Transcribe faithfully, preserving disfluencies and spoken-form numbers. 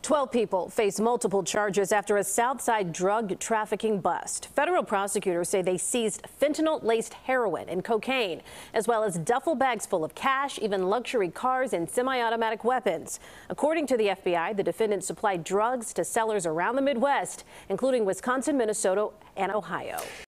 twelve people face multiple charges after a Southside drug trafficking bust. Federal prosecutors say they seized fentanyl-laced heroin and cocaine, as well as duffel bags full of cash, even luxury cars and semi-automatic weapons. According to the F B I, the defendants supplied drugs to sellers around the Midwest, including Wisconsin, Minnesota, and Ohio.